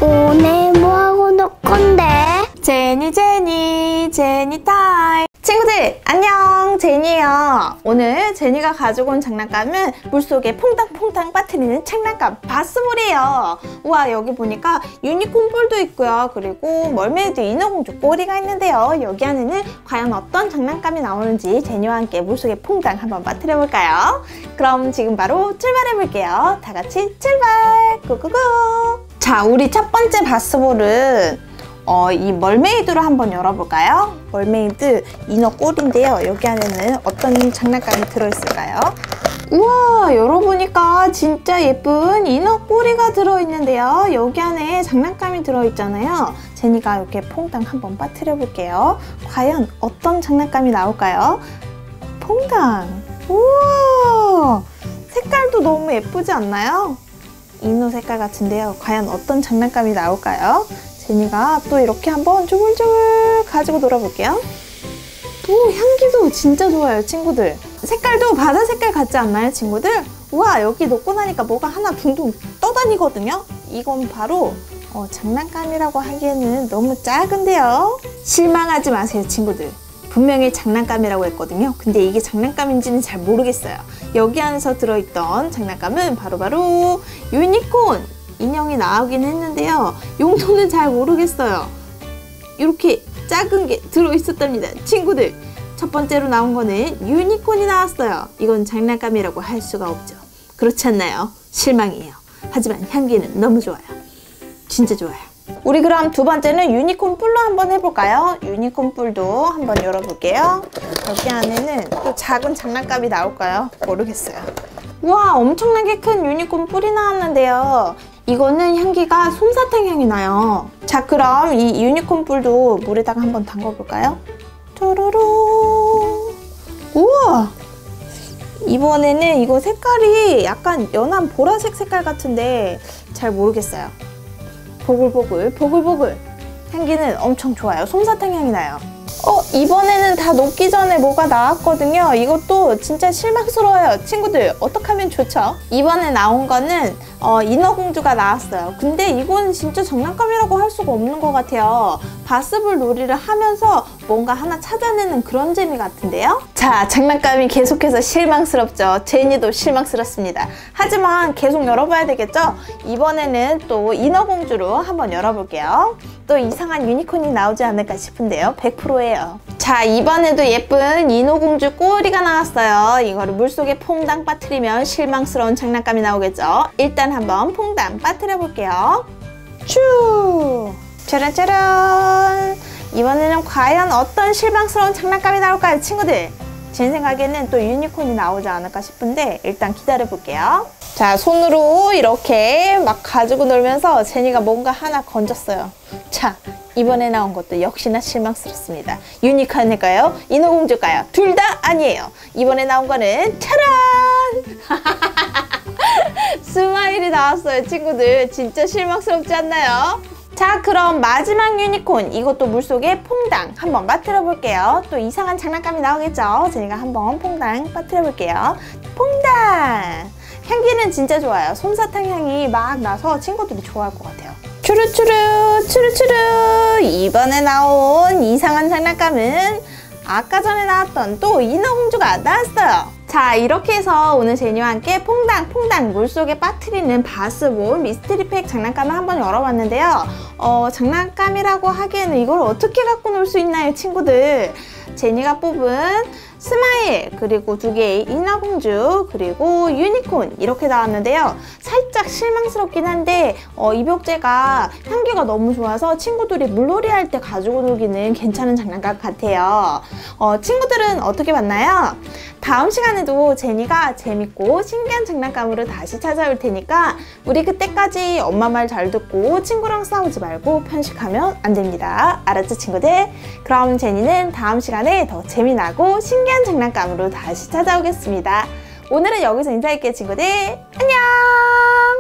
오늘 뭐하고 놀 건데? 제니 타임! 친구들 안녕, 제니예요. 오늘 제니가 가지고 온 장난감은 물속에 퐁당퐁당 빠뜨리는 장난감 바스볼이에요. 우와, 여기 보니까 유니콘 볼도 있고요. 그리고 멀메이드 인어공주 꼬리가 있는데요. 여기 안에는 과연 어떤 장난감이 나오는지 제니와 함께 물속에 퐁당 한번 빠뜨려 볼까요? 그럼 지금 바로 출발해 볼게요. 다 같이 출발! 고고고! 자, 우리 첫 번째 바스볼은 이 멀메이드로 한번 열어볼까요? 멀메이드 인어 꼬리인데요. 여기 안에는 어떤 장난감이 들어있을까요? 우와, 열어보니까 진짜 예쁜 인어 꼬리가 들어있는데요. 여기 안에 장난감이 들어있잖아요. 제니가 이렇게 퐁당 한번 빠뜨려 볼게요. 과연 어떤 장난감이 나올까요? 퐁당! 우와! 색깔도 너무 예쁘지 않나요? 인어 색깔 같은데요. 과연 어떤 장난감이 나올까요? 제니가 또 이렇게 한번 조물조물 가지고 놀아볼게요. 오, 향기도 진짜 좋아요, 친구들. 색깔도 바다 색깔 같지 않나요, 친구들? 우와, 여기 놓고 나니까 뭐가 하나 둥둥 떠다니거든요? 이건 바로 장난감이라고 하기에는 너무 작은데요? 실망하지 마세요, 친구들. 분명히 장난감이라고 했거든요. 근데 이게 장난감인지는 잘 모르겠어요. 여기 안에서 들어있던 장난감은 바로바로 유니콘! 인형이 나오긴 했는데요. 용도는 잘 모르겠어요. 이렇게 작은 게 들어있었답니다. 친구들, 첫 번째로 나온 거는 유니콘이 나왔어요. 이건 장난감이라고 할 수가 없죠. 그렇지 않나요? 실망이에요. 하지만 향기는 너무 좋아요. 진짜 좋아요. 우리 그럼 두 번째는 유니콘 뿔로 한번 해볼까요? 유니콘 뿔도 한번 열어볼게요. 여기 안에는 또 작은 장난감이 나올까요? 모르겠어요. 우와, 엄청나게 큰 유니콘 뿔이 나왔는데요. 이거는 향기가 솜사탕 향이 나요. 자, 그럼 이 유니콘 뿔도 물에다가 한번 담궈볼까요? 쪼로로. 우와! 이번에는 이거 색깔이 약간 연한 보라색 색깔 같은데 잘 모르겠어요. 보글보글, 보글보글. 향기는 엄청 좋아요. 솜사탕 향이 나요. 이번에는 다 녹기 전에 뭐가 나왔거든요. 이것도 진짜 실망스러워요. 친구들, 어떻게 하면 좋죠? 이번에 나온 거는 인어공주가 나왔어요. 근데 이건 진짜 장난감이라고 할 수가 없는 것 같아요. 바스볼 놀이를 하면서 뭔가 하나 찾아내는 그런 재미 같은데요? 자, 장난감이 계속해서 실망스럽죠. 제니도 실망스럽습니다. 하지만 계속 열어봐야 되겠죠? 이번에는 또 인어공주로 한번 열어볼게요. 또 이상한 유니콘이 나오지 않을까 싶은데요. 100%예요. 자, 이번에도 예쁜 인어공주 꼬리가 나왔어요. 이거를 물속에 퐁당 빠뜨리면 실망스러운 장난감이 나오겠죠. 일단 한번 퐁당 빠뜨려 볼게요. 쭈! 짜란짜란! 이번에는 과연 어떤 실망스러운 장난감이 나올까요, 친구들? 제 생각에는 또 유니콘이 나오지 않을까 싶은데 일단 기다려 볼게요. 자, 손으로 이렇게 막 가지고 놀면서 제니가 뭔가 하나 건졌어요. 자, 이번에 나온 것도 역시나 실망스럽습니다. 유니콘일까요? 인어공주일까요? 둘 다 아니에요. 이번에 나온 거는 짜란! 스마일이 나왔어요, 친구들. 진짜 실망스럽지 않나요? 자, 그럼 마지막 유니콘, 이것도 물속에 퐁당 한번 빠뜨려 볼게요. 또 이상한 장난감이 나오겠죠? 제가 한번 퐁당 빠뜨려 볼게요. 퐁당! 향기는 진짜 좋아요. 솜사탕 향이 막 나서 친구들이 좋아할 것 같아요. 추르추르 추르추르. 이번에 나온 이상한 장난감은 아까 전에 나왔던 또 인어공주가 나왔어요. 자, 이렇게 해서 오늘 제니와 함께 퐁당 물속에 빠뜨리는 바스볼 미스테리팩 장난감을 한번 열어봤는데요. 장난감이라고 하기에는 이걸 어떻게 갖고 놀 수 있나요, 친구들? 제니가 뽑은 스마일, 그리고 두 개의 인어공주, 그리고 유니콘 이렇게 나왔는데요. 살짝 실망스럽긴 한데 입욕제가 향기가 너무 좋아서 친구들이 물놀이 할 때 가지고 놀기는 괜찮은 장난감 같아요. 친구들은 어떻게 봤나요? 다음 시간에도 제니가 재밌고 신기한 장난감으로 다시 찾아올 테니까 우리 그때까지 엄마 말 잘 듣고 친구랑 싸우지 말고 편식하면 안 됩니다. 알았죠, 친구들? 그럼 제니는 다음 시간에 더 재미나고 신기한 장난감으로 다시 찾아오겠습니다. 오늘은 여기서 인사할게요, 친구들. 안녕!